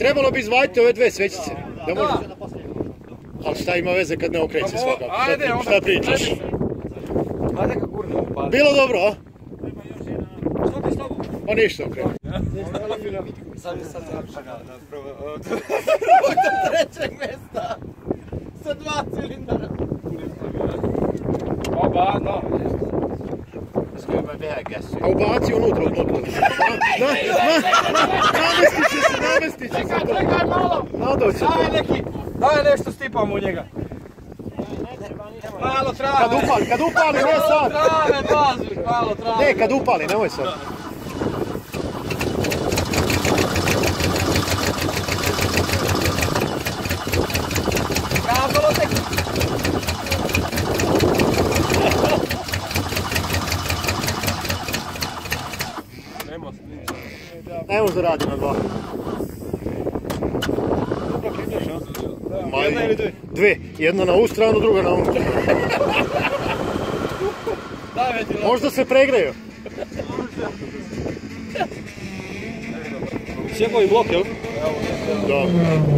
Trebalo bi izvaditi ove dve svećice. Da može. Ali šta ima veze kad ne okreće svakako? Šta pričaš? Bilo dobro, a? Pa ništa okreće. Sad do trećeg mjesta sa 2 cilindara. Oba, no. A ubaci unutra od motora. Namestit će se to. Čekaj malo. Nadoće to. Daj nešto stipamo u njega. Malo trave. Kad upali, ne sad. Trave, bazuš, malo trave. Ne, kad upali, nemoj sad. Kazalo tek. Ne može da radi na dva. Jedna ili dve? Dve. Jedna na ovu stranu, druga na ovu. Možda se pregreju. Sjepovi blok, jel? Da.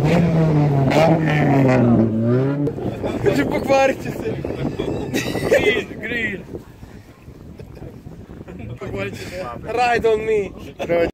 Pokvarit će se. Green. Pokvarit će se. Ride on me.